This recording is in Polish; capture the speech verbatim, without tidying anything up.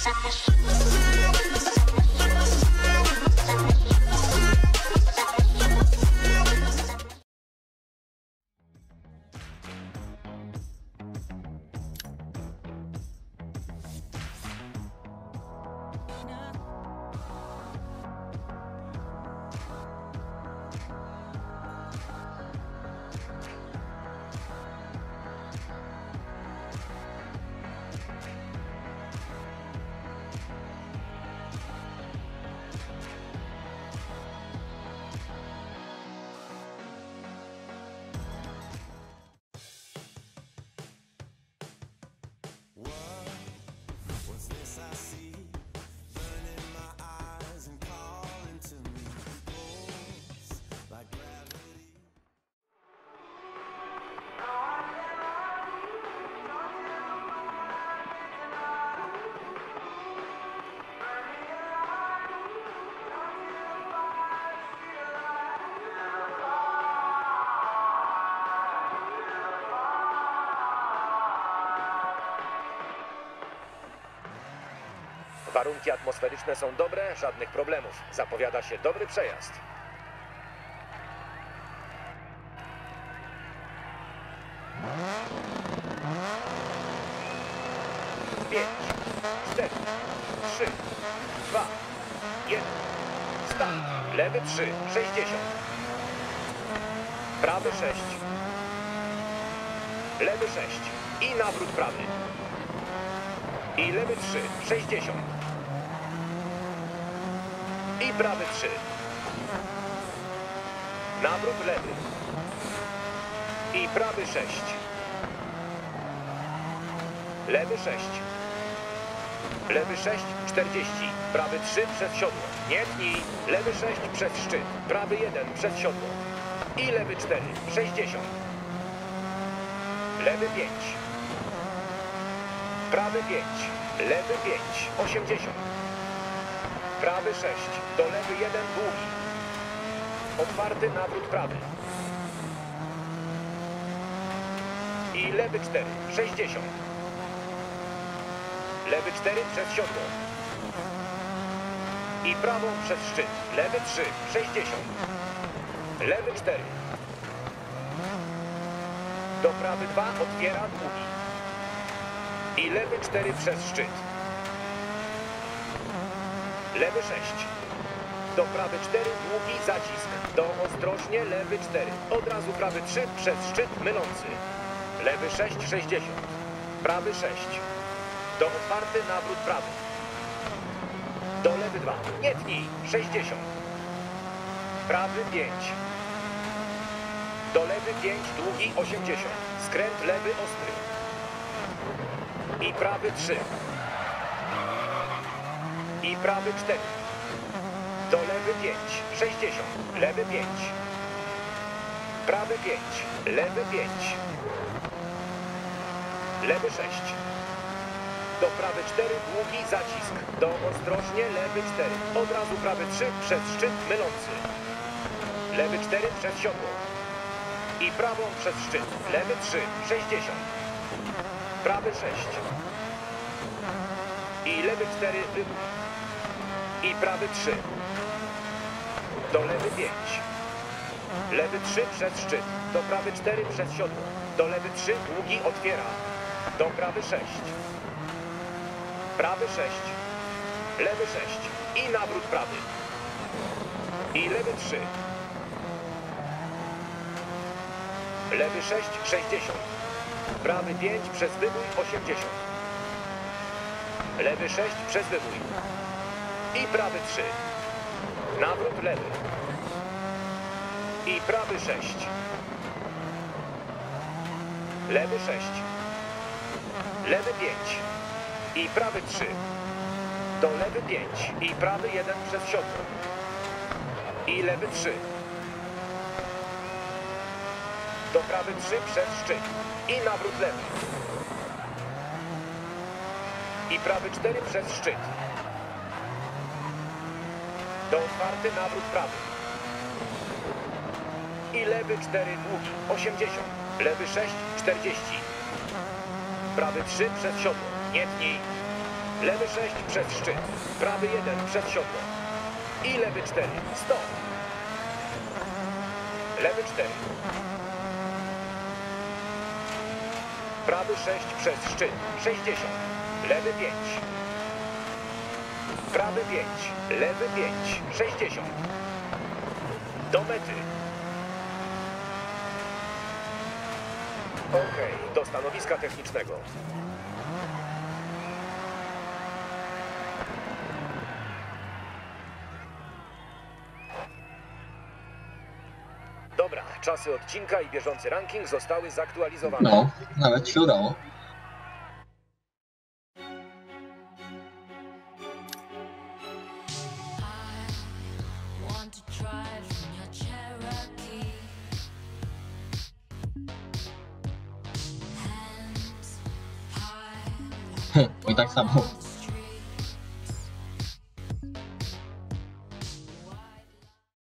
Warunki atmosferyczne są dobre, żadnych problemów. Zapowiada się dobry przejazd. Pięć, cztery, trzy, dwa, jeden. Start. Lewy trzy, sześćdziesiąt. Prawy sześć. Lewy sześć. I nawrót prawy. I lewy trzy, sześćdziesiąt. I prawy trzy. Nawrót lewy. I prawy sześć. Lewy sześć. Lewy sześć, czterdzieści. Prawy trzy przez siodło. Nie tnij. Lewy sześć przez szczyt. Prawy jeden przez siodło. I lewy cztery, sześćdziesiąt. Lewy pięć. Prawy pięć. Lewy pięć, osiemdziesiąt. Prawy sześć. Do lewy jeden, długi. Otwarty nawrót prawy. I lewy cztery, sześćdziesiąt. Lewy cztery przez siodło. I prawą przez szczyt. Lewy trzy, sześćdziesiąt. Lewy cztery. Do prawy dwa, otwiera długi. I lewy cztery przez szczyt. Lewy sześć. Do prawy cztery, długi zacisk. Do ostrożnie, lewy cztery. Od razu prawy trzy przez szczyt mylący. Lewy sześć, sześćdziesiąt. Prawy sześć. Do otwarty nawrót prawy. Do lewy dwa. Nie tnij. sześćdziesiąt. Prawy pięć. Do lewy pięć, długi osiemdziesiąt. Skręt lewy ostry. I prawy trzy. I prawy cztery. Do lewy pięć, sześćdziesiąt. Lewy pięć. Prawy pięć. Lewy pięć. Lewy sześć. Do prawy cztery, długi zacisk. Do ostrożnie, lewy cztery. Od razu prawy trzy przez szczyt mylący. Lewy cztery przez siodło. I prawą przez szczyt. Lewy trzy, sześćdziesiąt. Prawy sześć. I lewy cztery, wybór. I prawy trzy. Do lewy pięć. Lewy trzy przez szczyt. Do prawy cztery przez siodło. Do lewy trzy, długi otwiera. Do prawy sześć. Prawy sześć. Lewy sześć. I nawrót prawy. I lewy trzy. Lewy sześć, sześćdziesiąt. Prawy pięć przez wybój, osiemdziesiąt. Lewy sześć przez wybój. I prawy trzy. Nawrót lewy. I prawy sześć. Lewy sześć. Lewy pięć. I prawy trzy. Do lewy pięć. I prawy jeden przez siodło. I lewy trzy. Do prawy trzy przez szczyt. I nawrót lewy. I prawy cztery przez szczyt. Do otwarty nawrót prawy. I lewy cztery długi, osiemdziesiąt. Lewy sześć, czterdzieści. Prawy trzy przez siodło. Nie tnij. Lewy sześć przez szczyt. Prawy jeden przez siodło. I lewy cztery. Stop. Lewy cztery. Prawy sześć przez szczyt. sześćdziesiąt. Lewy pięć. Prawy pięć. Lewy pięć. sześćdziesiąt. Do mety. Ok, do stanowiska technicznego. Dobra, czasy odcinka i bieżący ranking zostały zaktualizowane. No, nawet się udało. I tak samo.